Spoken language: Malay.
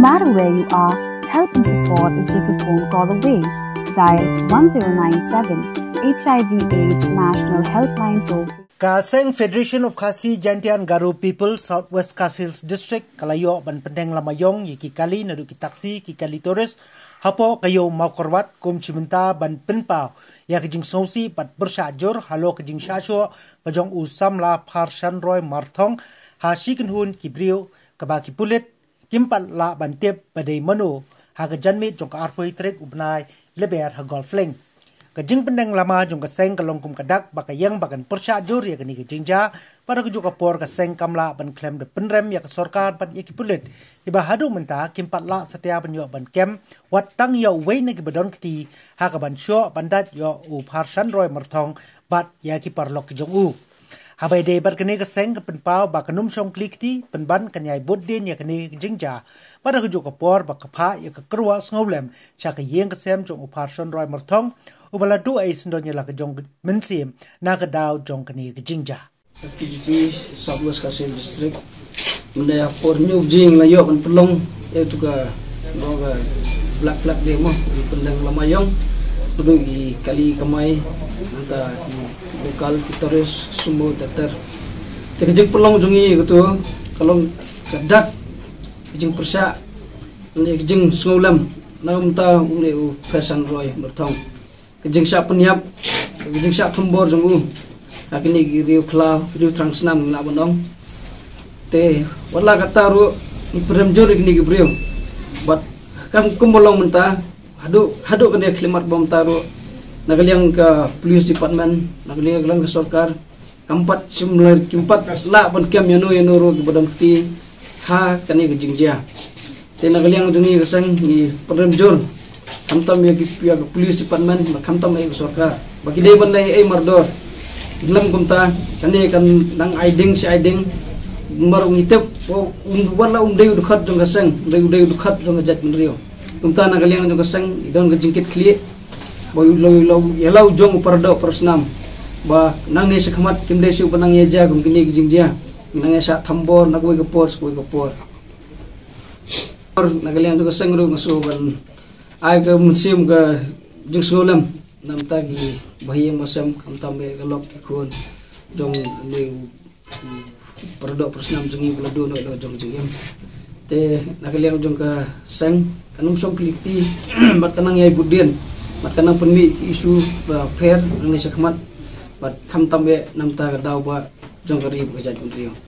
matter where you are, help and support is just a phone call away. Dial 1097 HIV/AIDS National Helpline toll-free. Kaseng Federation of Khasi Jantian Garu People Southwest Khasi District kalayo ban pendeng lamayong yiki kali nadu taksi ki kali tourist hapo kayo mau korwat kum cimenta ban penpau ya kejing sausi pat bersajur halo kejing syasyo pajong usam la Parshan Roy Marthong ha shikin hun kibrio kabaki pulit kimpat la bantip badai manu ha kejanmit jong ka arpoi trek ubnai leber ha golfling kejing pendeng lama jong kaseng kalongkum kadak bakayang bakan persajur ya kini kejing ja pada kejuk kapor kaseng kamla ban klem de penrem ya kesorkar pat ya kipulit iba hadu menta kimpat la setia penyo ban kem wat tang ya wei ne kibadon kti ha ka ban syo bandat yo u Parshan Roy Marthong bat ya ki parlok kejong u habai de bar kene kaseng ke penpau bakanum song klikti penban kanyai bodin ya kene kejing ja pada kejuk kapor bakapha ya kekerwa sngoblem sya ka yeng kesem jong u Parshan Roy Marthong ubala du ai sendonya la kejong mensim na ka daw jong kene kejing ja FKGP Southwest Khasi District mendaya por new jing layo ban pelong itu ka loga black flag demo di pendang lamayong tudu i kali kamai anta lokal kitoris sumo daftar tekejing pelong jungi gitu kalau kadak kejing persa ni kejing sungulam nam ta ule u Parshan Roy Marthong kejing sya peniap kejing sya thumbor jungu akini riu klau riu trangsnam la bonong te wala kata ru iprem jor kini gibriu bat kam kumbolong menta hadu kene klimat bom taru nagaliang ka police department nagaliang ka sarkar kampat simlar kimpat la bon kem yanu ru bodom ti ha kani gejingja te nagaliang dungi kesang ni prem jor kamtam ya ki police department kamtam ai sarkar bagi de ban lai ai mardor lam kumta kani kan nang aiding si aiding marung itep wala deu dukhat jong kaseng deu dukhat jong jat menrio kumta na kaliang jong kaseng idon gejingkit kli boy lo yalau jong pardo persnam ba nang ne sekhamat kimde su panang yeja gum kini gejingja nang sa thambor na koi gopor na kaliang jong kaseng ru ngaso ban ai ka musim ga jing solam nam tagi bahiyang masam kamtam be galok ikon jong ne pardo persnam jungi belado no jong jingem te nakaliang jong ka sang kanum song klikti bat kanang yai budien bat kanang penmi isu fair nang ni sakmat bat kamtam be nam ta daw ba jong kari bajat rio